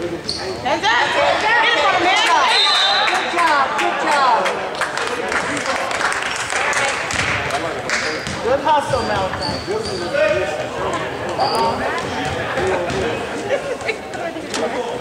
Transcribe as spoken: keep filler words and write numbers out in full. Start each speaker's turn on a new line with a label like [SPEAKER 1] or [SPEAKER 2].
[SPEAKER 1] Hands up! Get in front of me!
[SPEAKER 2] Good job, good job.
[SPEAKER 1] Good hustle, Melton. Uh-oh.